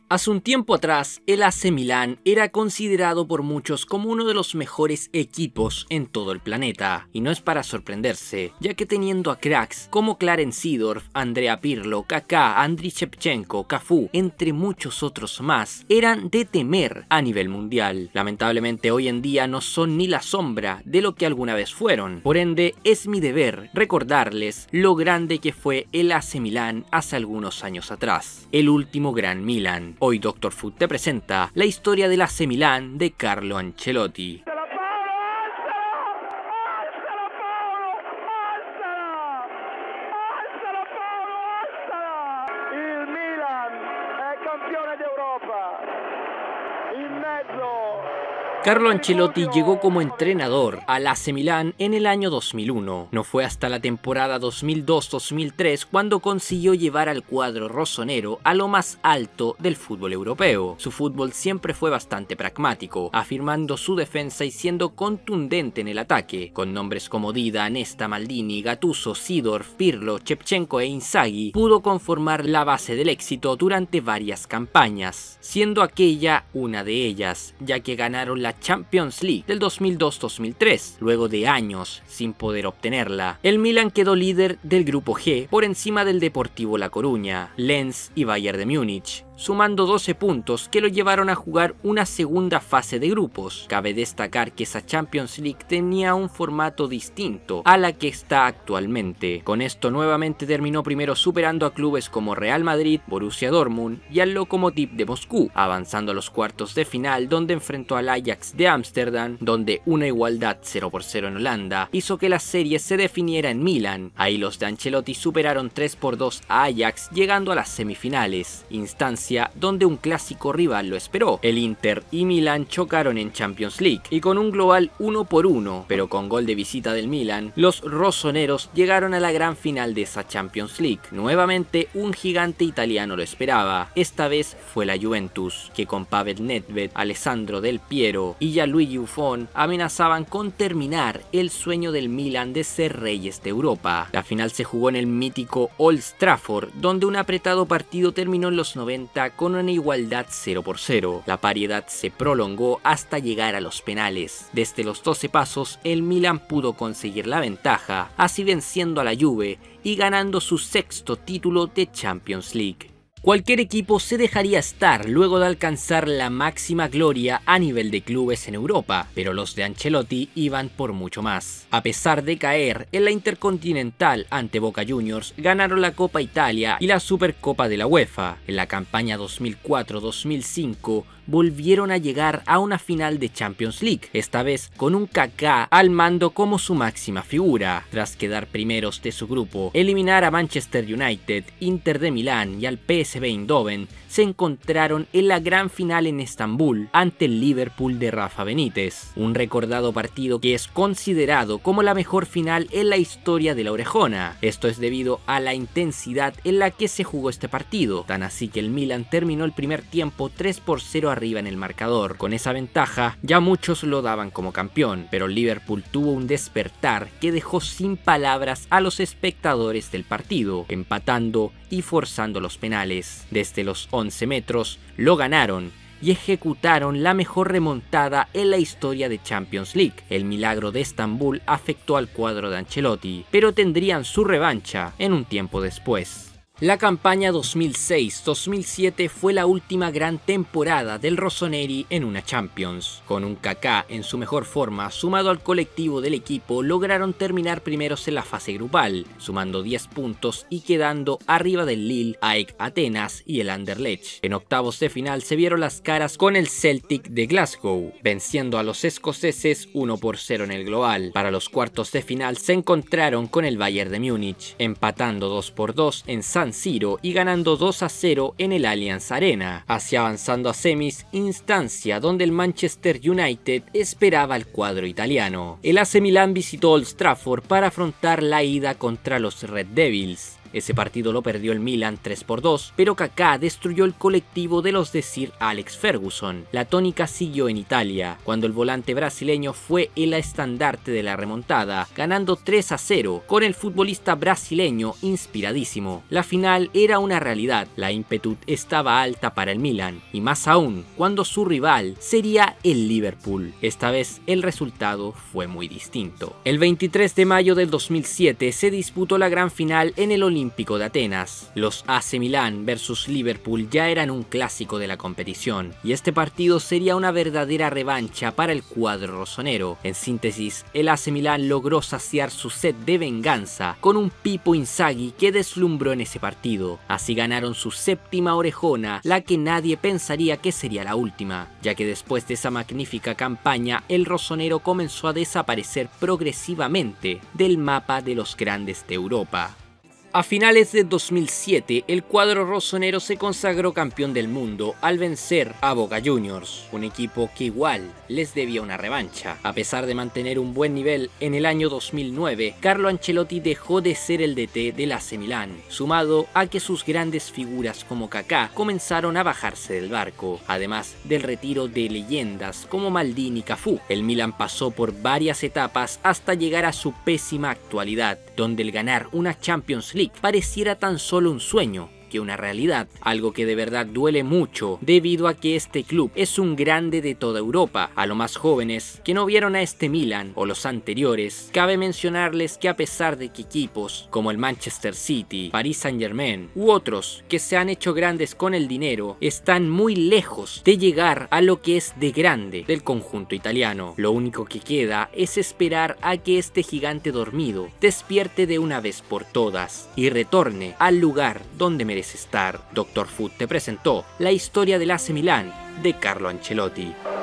Hace un tiempo atrás, el AC Milán era considerado por muchos como uno de los mejores equipos en todo el planeta, y no es para sorprenderse, ya que teniendo a cracks como Clarence Seedorf, Andrea Pirlo, Kaká, Andriy Shevchenko, Cafú, entre muchos otros más, eran de temer a nivel mundial. Lamentablemente hoy en día no son ni la sombra de lo que alguna vez fueron, por ende es mi deber recordarles lo grande que fue el AC Milán hace algunos años atrás, el último gran Milan. Hoy Dr. Food te presenta la historia del AC Milán de Carlo Ancelotti. Il Milan è campione d'Europa. In mezzo. Carlo Ancelotti llegó como entrenador al AC Milán en el año 2001. No fue hasta la temporada 2002-2003 cuando consiguió llevar al cuadro rossonero a lo más alto del fútbol europeo. Su fútbol siempre fue bastante pragmático, afirmando su defensa y siendo contundente en el ataque. Con nombres como Dida, Nesta, Maldini, Gattuso, Seedorf, Pirlo, Shevchenko e Inzaghi, pudo conformar la base del éxito durante varias campañas, siendo aquella una de ellas, ya que ganaron la Champions League del 2002-2003, luego de años sin poder obtenerla. El Milan quedó líder del grupo G por encima del Deportivo La Coruña, Lens y Bayern de Múnich, sumando 12 puntos que lo llevaron a jugar una segunda fase de grupos. Cabe destacar que esa Champions League tenía un formato distinto a la que está actualmente. Con esto nuevamente terminó primero superando a clubes como Real Madrid, Borussia Dortmund y al Lokomotiv de Moscú, avanzando a los cuartos de final donde enfrentó al Ajax de Ámsterdam, donde una igualdad 0-0 en Holanda hizo que la serie se definiera en Milán. Ahí los de Ancelotti superaron 3-2 a Ajax, llegando a las semifinales, instancia donde un clásico rival lo esperó. El Inter y Milan chocaron en Champions League y con un global 1-1, pero con gol de visita del Milan, los rossoneros llegaron a la gran final de esa Champions League. Nuevamente un gigante italiano lo esperaba, esta vez fue la Juventus, que con Pavel Nedved, Alessandro Del Piero y Gianluigi Buffon amenazaban con terminar el sueño del Milan de ser reyes de Europa. La final se jugó en el mítico Old Trafford, donde un apretado partido terminó en los 90 con una igualdad 0-0. La paridad se prolongó hasta llegar a los penales. Desde los 12 pasos, el Milan pudo conseguir la ventaja, así venciendo a la Juve y ganando su sexto título de Champions League. Cualquier equipo se dejaría estar luego de alcanzar la máxima gloria a nivel de clubes en Europa, pero los de Ancelotti iban por mucho más. A pesar de caer en la Intercontinental ante Boca Juniors, ganaron la Copa Italia y la Supercopa de la UEFA. En la campaña 2004-2005 volvieron a llegar a una final de Champions League, esta vez con un Kaká al mando como su máxima figura. Tras quedar primeros de su grupo, eliminar a Manchester United, Inter de Milán y al PSV Eindhoven, se encontraron en la gran final en Estambul ante el Liverpool de Rafa Benítez, un recordado partido que es considerado como la mejor final en la historia de la Orejona. Esto es debido a la intensidad en la que se jugó este partido, tan así que el Milan terminó el primer tiempo 3-0 arriba en el marcador. Con esa ventaja ya muchos lo daban como campeón, pero el Liverpool tuvo un despertar que dejó sin palabras a los espectadores del partido, empatando y forzando los penales. Desde los 11 metros lo ganaron y ejecutaron la mejor remontada en la historia de Champions League. El milagro de Estambul afectó al cuadro de Ancelotti, pero tendrían su revancha en un tiempo después. La campaña 2006-2007 fue la última gran temporada del Rossoneri en una Champions. Con un Kaká en su mejor forma, sumado al colectivo del equipo, lograron terminar primeros en la fase grupal, sumando 10 puntos y quedando arriba del Lille, AEK Atenas y el Anderlecht. En octavos de final se vieron las caras con el Celtic de Glasgow, venciendo a los escoceses 1-0 en el global. Para los cuartos de final se encontraron con el Bayern de Múnich, empatando 2-2 en San Siro y ganando 2-0 en el Allianz Arena, así avanzando a semis, instancia donde el Manchester United esperaba al cuadro italiano. El AC Milán visitó Old Trafford para afrontar la ida contra los Red Devils, Ese partido lo perdió el Milan 3-2, pero Kaká destruyó el colectivo de los de Sir Alex Ferguson. La tónica siguió en Italia, cuando el volante brasileño fue el estandarte de la remontada, ganando 3-0, con el futbolista brasileño inspiradísimo. La final era una realidad, la ímpetu estaba alta para el Milan, y más aún cuando su rival sería el Liverpool. Esta vez el resultado fue muy distinto. El 23 de mayo del 2007 se disputó la gran final en el Olímpico de Atenas. Los AC Milán versus Liverpool ya eran un clásico de la competición, y este partido sería una verdadera revancha para el cuadro rosonero. En síntesis, el AC Milán logró saciar su sed de venganza con un Pippo Inzaghi que deslumbró en ese partido. Así ganaron su séptima orejona, la que nadie pensaría que sería la última, ya que después de esa magnífica campaña el rosonero comenzó a desaparecer progresivamente del mapa de los grandes de Europa. A finales de 2007, el cuadro rosonero se consagró campeón del mundo al vencer a Boca Juniors, un equipo que igual les debía una revancha. A pesar de mantener un buen nivel en el año 2009, Carlo Ancelotti dejó de ser el DT del AC Milán, sumado a que sus grandes figuras como Kaká comenzaron a bajarse del barco, además del retiro de leyendas como Maldini y Cafú. El Milán pasó por varias etapas hasta llegar a su pésima actualidad, donde el ganar una Champions League pareciera tan solo un sueño que una realidad, algo que de verdad duele mucho debido a que este club es un grande de toda Europa. A los más jóvenes que no vieron a este Milan o los anteriores, cabe mencionarles que a pesar de que equipos como el Manchester City, Paris Saint-Germain u otros que se han hecho grandes con el dinero, están muy lejos de llegar a lo que es de grande del conjunto italiano. Lo único que queda es esperar a que este gigante dormido despierte de una vez por todas y retorne al lugar donde merece estar. Dr. Food te presentó la historia del AC Milán de Carlo Ancelotti.